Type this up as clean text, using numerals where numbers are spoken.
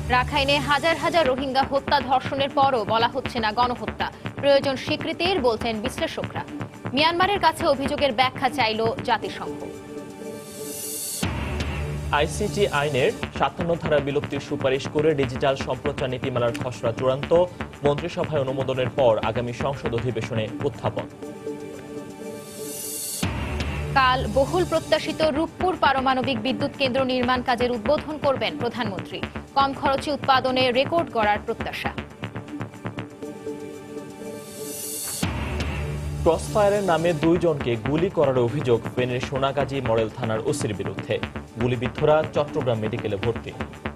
রাখাইনে হাজার হাজার রোহিঙ্গা হত্যা ধর্ষণের পরও বলা হচ্ছে না গণহত্যা, প্রয়োজন স্বীকৃতির, বলছেন বিশ্লেষকরা। মিয়ানমারের কাছে অভিযোগের ব্যাখ্যা চাইল জাতিসংঘ। আইসিটি আইনের ৫৭ ধারা বিলুপ্তির সুপারিশ করে ডিজিটাল সম্প্রচার নীতিমালার খসড়া চূড়ান্ত, মন্ত্রিসভায় অনুমোদনের পর আগামী সংসদ অধিবেশনে উত্থাপন। কাল বহুল প্রত্যাশিত রূপপুর পারমাণবিক বিদ্যুৎ কেন্দ্র নির্মাণ কাজের উদ্বোধন করবেন প্রধানমন্ত্রী। কম খরচে উৎপাদনে রেকর্ড গড়ার প্রত্যাশা। ক্রসফায়ারের নামে ২ জনকে গুলি করার অভিযোগ ফেনীর সোনাগাজী মডেল থানার ওসির বিরুদ্ধে। গুলিবিদ্ধরা চট্টগ্রাম মেডিকেলে ভর্তি।